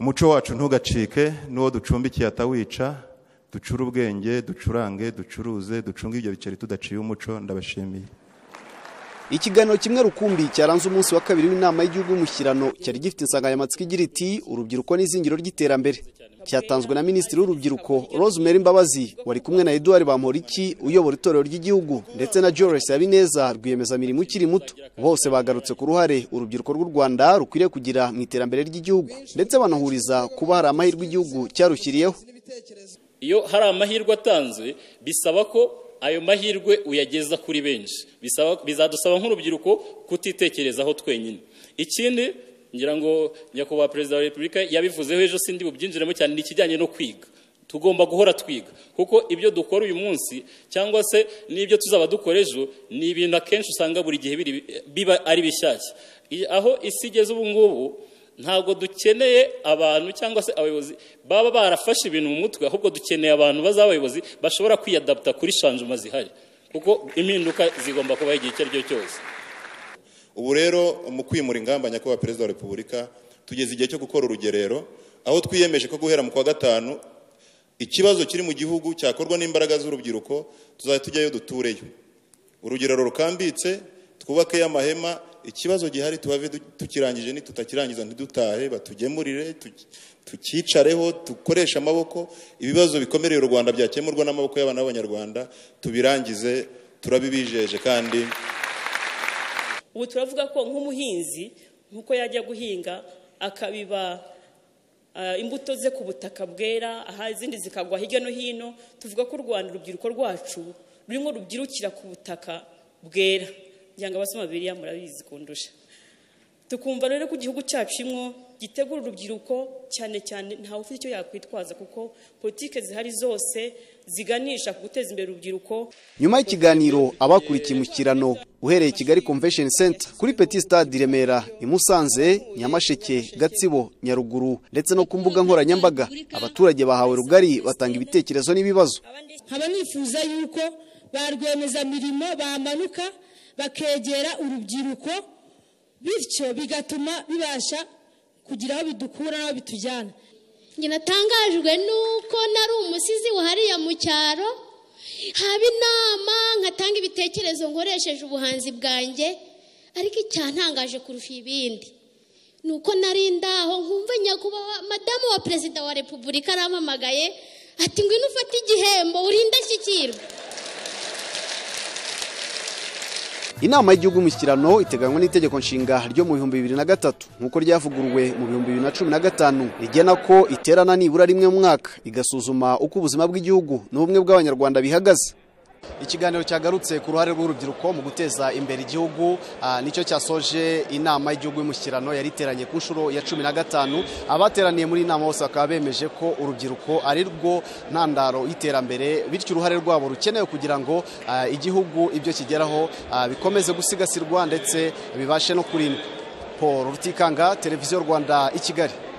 umuco wacu ntugacike, n'uwo ducumbikiye atawica, ducure ubwenge, ducurange, ducuruze, ducunge ibyo biceri tudaciye umuco. Ndabashimiye. Ikiganiro kimwe rukumbi cyaranze umunsi wa kabiri w'inama y'igihugu y'umushyikirano cyari gifite insanganyamatsiko igira iti urubyiruko n'izingiro ry'iterambere. Cyatanzwe na Minisitiri w'Urubyiruko Rosemary Mbabazi wari kumwe na Edouard Bamporiki uyobora itorero ry'igihugu ndetse na Joyce Habineza rwiyemezamirimo ukiri muto. Bose bagarutse ku ruhare urubyiruko rw'u Rwanda rukwiriye kugira mu iterambere ry'igihugu ndetse banahuriza kuba hari amahirwe igihugu cyarushyiriyeho. Iyo hari amahirwe atanzwe bisaba ko ayo mahirwe uyageza kuri benshi. Bizadusaba nk'urubyiruko kutitekerezaho twenyine. Ikindi ngira ngo nyakubahwa Perezida wa Repubulika yabivuzeho ejo, sindi bubyinjiremo cyane, ni ikijyanye no kwiga. Tugomba guhora twiga kuko ibyo dukora uyu munsi cyangwa se n'ibyo tuzaba dukora ejo ni ibintu akenshi usanga buri gihe biba ari bishyashya. Aho isi igeze ubu ngubu ntabwo dukeneye abantu cyangwa se abayobozi baba barafashe ibintu mu mutwe, ahubwo dukeneye abantu bazabayobozi bashobora kwiyadapta kuri shanjuma zihari, kuko impinduka zigomba kuba igihe icyo ari cyo cyose. Ubu rero mu kwimura ingamba nyakubahwa Perezida wa Repubulika tugeze igihe cyo gukora urugerero, aho twiyemeje ko guhera mu kwa gatanu ikibazo kiri mu gihugu cyakorwa n'imbaraga z'urubyiruko, tuzajya tujyayo dutureyo. Urugerero rukambitse, twubake amahema, ikibazo gihari tubave tukirangije, ni tutakirangiza ntidutahe, batugemurire, tukicareho, dukoresha amaboko. Ibibazo bikomereye u Rwanda byakemurwa n'amaboko y'abana b'Abanyarwanda, tubirangize, turabibijeje. Kandi ubu turavuga ko nk'umuhinzi nkuko yajya guhinga akabiba imbuto ze ku butaka bwera, aha izindi zikagwa hirya no hino, tuvuga ko u Rwanda urubyiruko rwacu rurimo rubyirukira ku butaka bwera. Njyanga abasoma Bibiliya murabizi kundusha. Tukumva rero ko igihugu cyacu imwo gitegura urubyiruko cyane cyane ntawe ufite icyo yakwitwaza, kuko politike zihari zose ziganisha ku guteza imbere urubyiruko. Nyuma y'ikiganiro abakurikiye umushyikirano uhereye Kigali Convention Center, kuri Petit Stade Remera, i Musanze, Nyamasheke, Gatsibo, Nyaruguru ndetse no ku mbuga nkoranyambaga, abaturage bahawe rugari batanga ibitekerezo n'ibibazo. Nkaba nifuza yuko ba rwiyemezamirimo bamanuka bakegera urubyiruko, bityo bigatuma bibasha kugira aho bidukura n'aho bitujyana. Njye natangajwe nuko nari umusizi wahariya mu cyaro, haba inama nkatanga ibitekerezo ngoresheje ubuhanzi bwanjye, ariko icyantangaje kurusha ibindi nuko nari ndaho nkumva nyakubahwa Madamu wa Perezida wa Repubulika arampamagaye ati ngwino ufate igihembo urinda shyikirwa. Inama y'igihugu y'umushyikirano iteganywa n'itegeko nshinga ryo mu 2003 nkuko ryavuguruwe mu 2015 rigena ko iterana nibura rimwe mu mwaka igasuzuma uko ubuzima bw'igihugu n'ubumwe bw'Abanyarwanda bihagaze. Ikiganiro cyagarutse ku ruhare rw'urubyiruko mu guteza imbere igihugu, nicyo cyasoje inama y'igihugu y'umushyikirano yari iteranye ku nshuro ya 15. Abateraniye muri inama bose bakaba bemeje ko urubyiruko ari rwo ntandaro y'iterambere, bityo uruhare rwabo rukenewe kugira ngo igihugu ibyo kigeraho bikomeze gusigasirwa ndetse bibashe no kurindwa. Paul Rutikanga, Televiziyo Rwanda, i Kigali.